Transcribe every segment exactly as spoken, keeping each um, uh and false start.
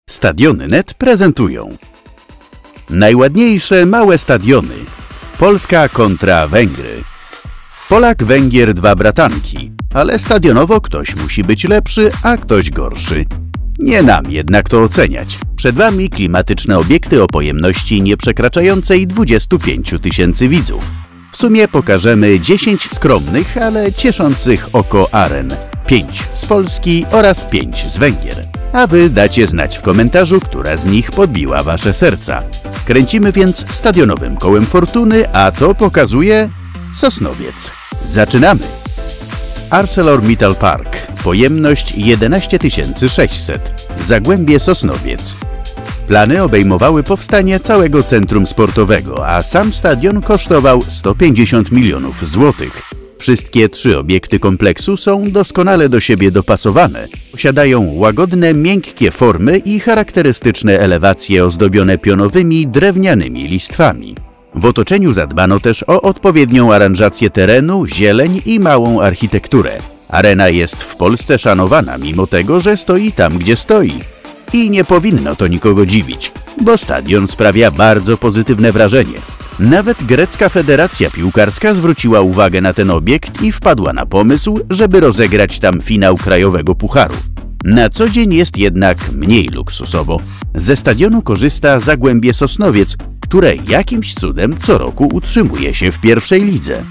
Stadiony kropka net prezentują najładniejsze małe stadiony. Polska kontra Węgry. Polak-Węgier dwa bratanki, ale stadionowo ktoś musi być lepszy, a ktoś gorszy. Nie nam jednak to oceniać. Przed Wami klimatyczne obiekty o pojemności nieprzekraczającej dwudziestu pięciu tysięcy widzów. W sumie pokażemy dziesięć skromnych, ale cieszących oko aren. pięć z Polski oraz pięć z Węgier. A Wy dacie znać w komentarzu, która z nich podbiła Wasze serca. Kręcimy więc stadionowym kołem fortuny, a to pokazuje Sosnowiec. Zaczynamy! ArcelorMittal Park. Pojemność jedenaście tysięcy sześćset. Zagłębie Sosnowiec. Plany obejmowały powstanie całego centrum sportowego, a sam stadion kosztował sto pięćdziesiąt milionów złotych. Wszystkie trzy obiekty kompleksu są doskonale do siebie dopasowane. Posiadają łagodne, miękkie formy i charakterystyczne elewacje ozdobione pionowymi, drewnianymi listwami. W otoczeniu zadbano też o odpowiednią aranżację terenu, zieleń i małą architekturę. Arena jest w Polsce szanowana, mimo tego, że stoi tam, gdzie stoi. I nie powinno to nikogo dziwić, bo stadion sprawia bardzo pozytywne wrażenie. Nawet grecka federacja piłkarska zwróciła uwagę na ten obiekt i wpadła na pomysł, żeby rozegrać tam finał krajowego pucharu. Na co dzień jest jednak mniej luksusowo. Ze stadionu korzysta Zagłębie Sosnowiec, które jakimś cudem co roku utrzymuje się w pierwszej lidze.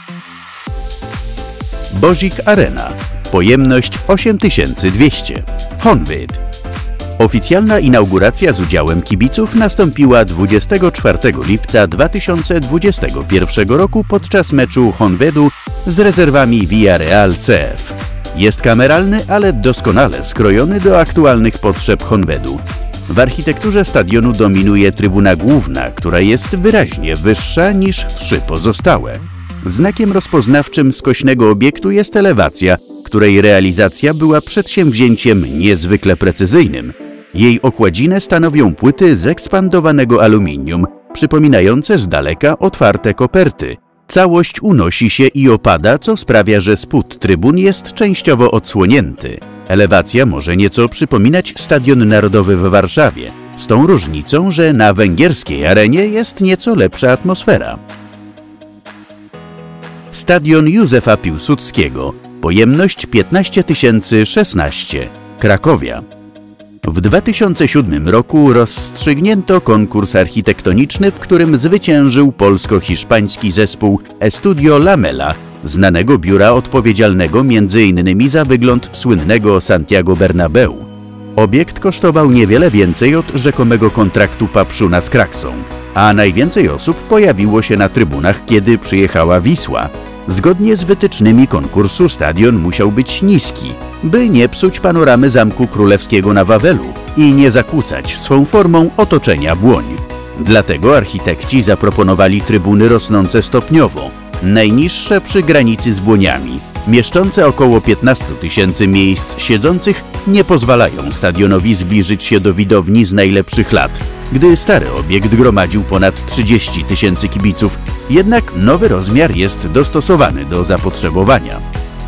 Bozik Arena. Pojemność osiem tysięcy dwieście. Honvéd. Oficjalna inauguracja z udziałem kibiców nastąpiła dwudziestego czwartego lipca dwa tysiące dwudziestego pierwszego roku podczas meczu Honvédu z rezerwami Villarreal C F. Jest kameralny, ale doskonale skrojony do aktualnych potrzeb Honvédu. W architekturze stadionu dominuje trybuna główna, która jest wyraźnie wyższa niż trzy pozostałe. Znakiem rozpoznawczym skośnego obiektu jest elewacja, której realizacja była przedsięwzięciem niezwykle precyzyjnym. Jej okładzinę stanowią płyty z ekspandowanego aluminium, przypominające z daleka otwarte koperty. Całość unosi się i opada, co sprawia, że spód trybun jest częściowo odsłonięty. Elewacja może nieco przypominać Stadion Narodowy w Warszawie, z tą różnicą, że na węgierskiej arenie jest nieco lepsza atmosfera. Stadion Józefa Piłsudskiego. Pojemność piętnaście tysięcy szesnaście. Krakowia. W dwa tysiące siódmym roku rozstrzygnięto konkurs architektoniczny, w którym zwyciężył polsko-hiszpański zespół Estudio Lamela, znanego biura odpowiedzialnego między innymi za wygląd słynnego Santiago Bernabeu. Obiekt kosztował niewiele więcej od rzekomego kontraktu Papszuna z Kraksą, a najwięcej osób pojawiło się na trybunach, kiedy przyjechała Wisła. Zgodnie z wytycznymi konkursu stadion musiał być niski, by nie psuć panoramy Zamku Królewskiego na Wawelu i nie zakłócać swą formą otoczenia błoń. Dlatego architekci zaproponowali trybuny rosnące stopniowo, najniższe przy granicy z błoniami, mieszczące około piętnaście tysięcy miejsc siedzących, nie pozwalają stadionowi zbliżyć się do widowni z najlepszych lat, gdy stary obiekt gromadził ponad trzydzieści tysięcy kibiców, jednak nowy rozmiar jest dostosowany do zapotrzebowania.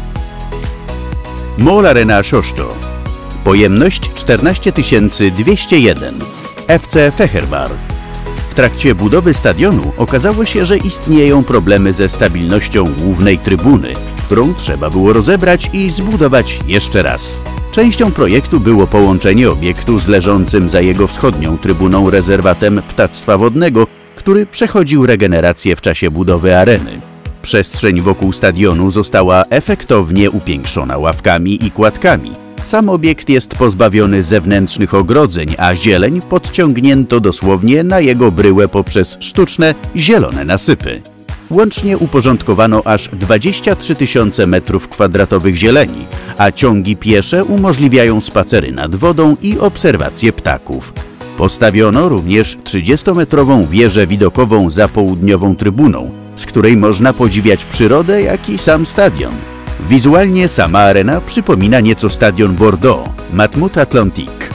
Mall Arena Sosto. Pojemność czternaście tysięcy dwieście jeden. F C Fehervar. W trakcie budowy stadionu okazało się, że istnieją problemy ze stabilnością głównej trybuny, którą trzeba było rozebrać i zbudować jeszcze raz. Częścią projektu było połączenie obiektu z leżącym za jego wschodnią trybuną rezerwatem ptactwa wodnego, który przechodził regenerację w czasie budowy areny. Przestrzeń wokół stadionu została efektownie upiększona ławkami i kładkami. Sam obiekt jest pozbawiony zewnętrznych ogrodzeń, a zieleń podciągnięto dosłownie na jego bryłę poprzez sztuczne, zielone nasypy. Łącznie uporządkowano aż dwadzieścia trzy tysiące metrów kwadratowych zieleni, a ciągi piesze umożliwiają spacery nad wodą i obserwacje ptaków. Postawiono również trzydziestometrową wieżę widokową za południową trybuną, z której można podziwiać przyrodę, jak i sam stadion. Wizualnie sama arena przypomina nieco stadion Bordeaux, Matmut Atlantique.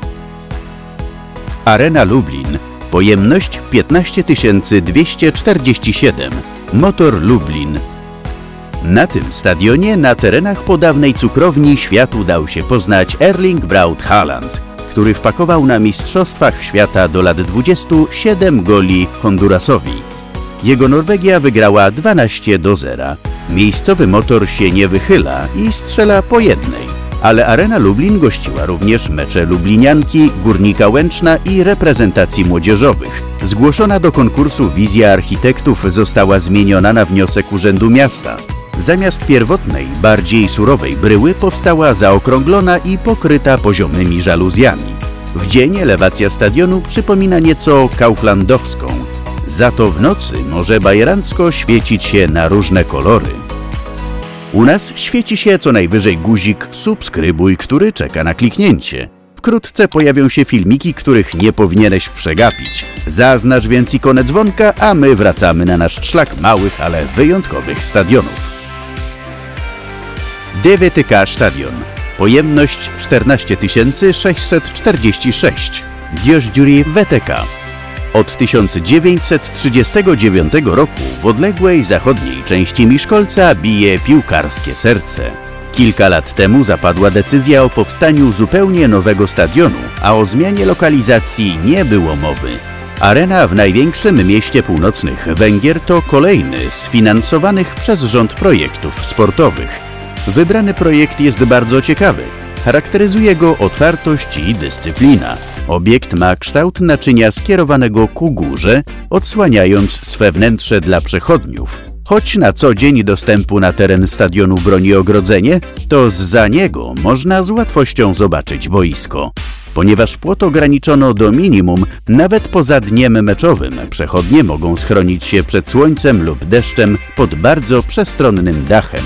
Arena Lublin. Pojemność piętnaście tysięcy dwieście czterdzieści siedem. Motor Lublin. Na tym stadionie, na terenach po dawnej cukrowni, światu dał się poznać Erling Braut Haaland. który wpakował na Mistrzostwach Świata do lat dwudziestu siedem goli Hondurasowi. Jego Norwegia wygrała dwanaście do zera. Miejscowy motor się nie wychyla i strzela po jednej. Ale Arena Lublin gościła również mecze Lublinianki, Górnika Łęczna i reprezentacji młodzieżowych. Zgłoszona do konkursu wizja architektów została zmieniona na wniosek Urzędu Miasta. Zamiast pierwotnej, bardziej surowej bryły powstała zaokrąglona i pokryta poziomymi żaluzjami. W dzień elewacja stadionu przypomina nieco kauflandowską. Za to w nocy może bajerancko świecić się na różne kolory. U nas świeci się co najwyżej guzik subskrybuj, który czeka na kliknięcie. Wkrótce pojawią się filmiki, których nie powinieneś przegapić. Zaznacz więc ikonę dzwonka, a my wracamy na nasz szlak małych, ale wyjątkowych stadionów. D W T K Stadion. Pojemność czternaście tysięcy sześćset czterdzieści sześć. Diożdżuri W T K. Od tysiąc dziewięćset trzydziestego dziewiątego roku w odległej zachodniej części Miszkolca bije piłkarskie serce. Kilka lat temu zapadła decyzja o powstaniu zupełnie nowego stadionu, a o zmianie lokalizacji nie było mowy. Arena w największym mieście północnych Węgier to kolejny z finansowanych przez rząd projektów sportowych. Wybrany projekt jest bardzo ciekawy. Charakteryzuje go otwartość i dyscyplina. Obiekt ma kształt naczynia skierowanego ku górze, odsłaniając swe wnętrze dla przechodniów. Choć na co dzień dostępu na teren stadionu broni ogrodzenie, to zza niego można z łatwością zobaczyć boisko. Ponieważ płot ograniczono do minimum, nawet poza dniem meczowym przechodnie mogą schronić się przed słońcem lub deszczem pod bardzo przestronnym dachem.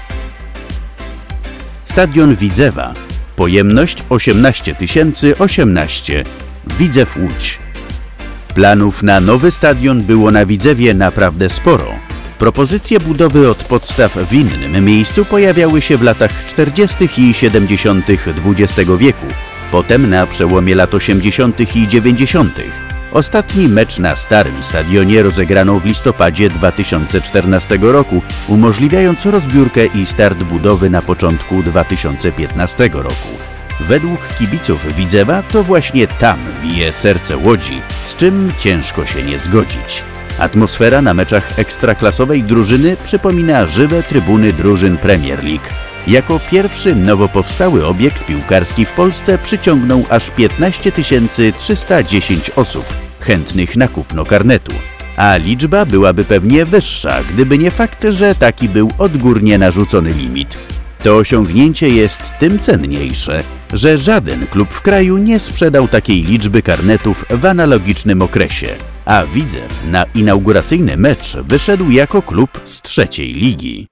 Stadion Widzewa. Pojemność osiemnaście tysięcy osiemnaście. Widzew Łódź. Planów na nowy stadion było na Widzewie naprawdę sporo. Propozycje budowy od podstaw w innym miejscu pojawiały się w latach czterdziestych i siedemdziesiątych dwudziestego wieku, potem na przełomie lat osiemdziesiątych i dziewięćdziesiątych. Ostatni mecz na starym stadionie rozegrano w listopadzie dwa tysiące czternastego roku, umożliwiając rozbiórkę i start budowy na początku dwa tysiące piętnastego roku. Według kibiców Widzewa to właśnie tam bije serce Łodzi, z czym ciężko się nie zgodzić. Atmosfera na meczach ekstraklasowej drużyny przypomina żywe trybuny drużyn Premier League. Jako pierwszy nowo powstały obiekt piłkarski w Polsce przyciągnął aż piętnaście tysięcy trzysta dziesięć osób chętnych na kupno karnetu, a liczba byłaby pewnie wyższa, gdyby nie fakt, że taki był odgórnie narzucony limit. To osiągnięcie jest tym cenniejsze, że żaden klub w kraju nie sprzedał takiej liczby karnetów w analogicznym okresie, a Widzew na inauguracyjny mecz wyszedł jako klub z trzeciej ligi.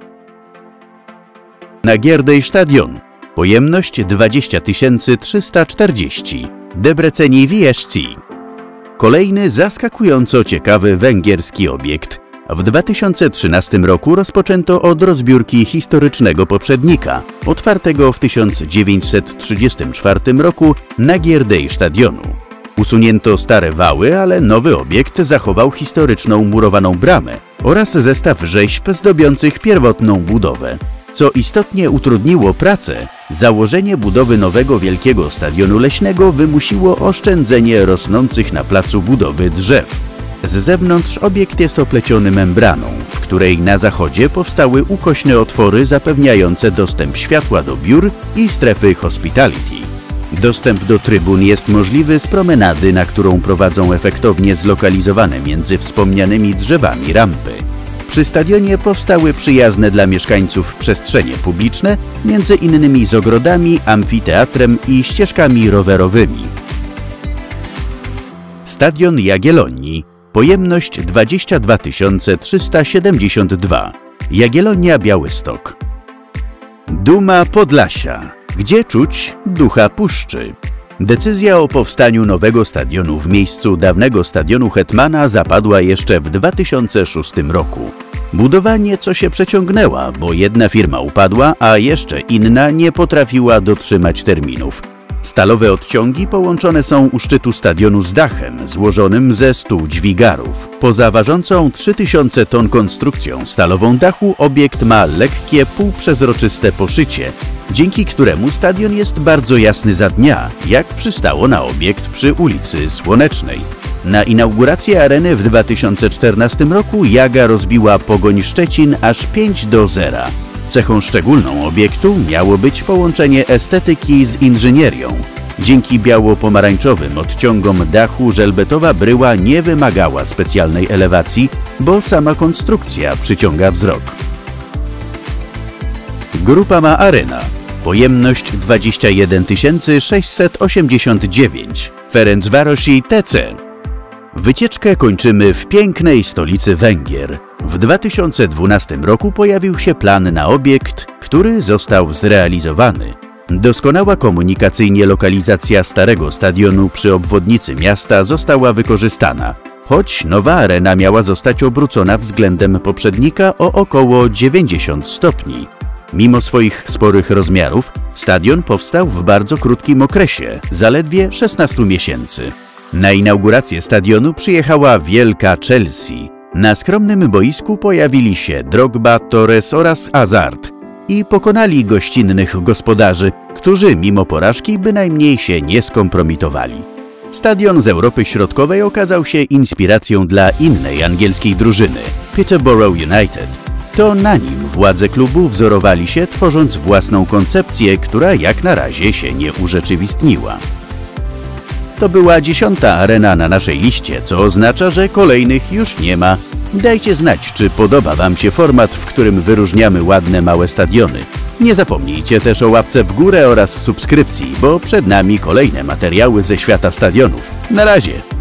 Nagiernej Stadion. Pojemność dwadzieścia tysięcy trzysta czterdzieści. Debreceni V S C. Kolejny zaskakująco ciekawy węgierski obiekt. W dwa tysiące trzynastym roku rozpoczęto od rozbiórki historycznego poprzednika, otwartego w tysiąc dziewięćset trzydziestym czwartym roku Nagiernej Stadionu. Usunięto stare wały, ale nowy obiekt zachował historyczną murowaną bramę oraz zestaw rzeźb zdobiących pierwotną budowę. Co istotnie utrudniło pracę, założenie budowy nowego wielkiego stadionu leśnego wymusiło oszczędzenie rosnących na placu budowy drzew. Z zewnątrz obiekt jest opleciony membraną, w której na zachodzie powstały ukośne otwory zapewniające dostęp światła do biur i strefy hospitality. Dostęp do trybun jest możliwy z promenady, na którą prowadzą efektownie zlokalizowane między wspomnianymi drzewami rampy. Przy stadionie powstały przyjazne dla mieszkańców przestrzenie publiczne, między innymi z ogrodami, amfiteatrem i ścieżkami rowerowymi. Stadion Jagiellonii. Pojemność dwadzieścia dwa tysiące trzysta siedemdziesiąt dwa. Jagiellonia Białystok. Duma Podlasia. Gdzie czuć ducha puszczy? Decyzja o powstaniu nowego stadionu w miejscu dawnego stadionu Hetmana zapadła jeszcze w dwa tysiące szóstym roku. Budowa nieco się przeciągnęła, bo jedna firma upadła, a jeszcze inna nie potrafiła dotrzymać terminów. Stalowe odciągi połączone są u szczytu stadionu z dachem złożonym ze stu dźwigarów. Poza ważącą trzy tysiące ton konstrukcją stalową dachu obiekt ma lekkie, półprzezroczyste poszycie, dzięki któremu stadion jest bardzo jasny za dnia, jak przystało na obiekt przy ulicy Słonecznej. Na inaugurację areny w dwa tysiące czternastym roku Jaga rozbiła Pogoń Szczecin aż pięć do zera. Cechą szczególną obiektu miało być połączenie estetyki z inżynierią. Dzięki biało-pomarańczowym odciągom dachu żelbetowa bryła nie wymagała specjalnej elewacji, bo sama konstrukcja przyciąga wzrok. Grupa ma arena. Pojemność dwadzieścia jeden tysięcy sześćset osiemdziesiąt dziewięć. Ferencvárosi T C. Wycieczkę kończymy w pięknej stolicy Węgier. W dwa tysiące dwunastym roku pojawił się plan na obiekt, który został zrealizowany. Doskonała komunikacyjnie lokalizacja starego stadionu przy obwodnicy miasta została wykorzystana, choć nowa arena miała zostać obrócona względem poprzednika o około dziewięćdziesiąt stopni. Mimo swoich sporych rozmiarów, stadion powstał w bardzo krótkim okresie, zaledwie szesnastu miesięcy. Na inaugurację stadionu przyjechała wielka Chelsea. Na skromnym boisku pojawili się Drogba, Torres oraz Hazard i pokonali gościnnych gospodarzy, którzy mimo porażki bynajmniej się nie skompromitowali. Stadion z Europy Środkowej okazał się inspiracją dla innej angielskiej drużyny – Peterborough United. To na nim władze klubu wzorowali się, tworząc własną koncepcję, która jak na razie się nie urzeczywistniła. To była dziesiąta arena na naszej liście, co oznacza, że kolejnych już nie ma. Dajcie znać, czy podoba Wam się format, w którym wyróżniamy ładne małe stadiony. Nie zapomnijcie też o łapce w górę oraz subskrypcji, bo przed nami kolejne materiały ze świata stadionów. Na razie!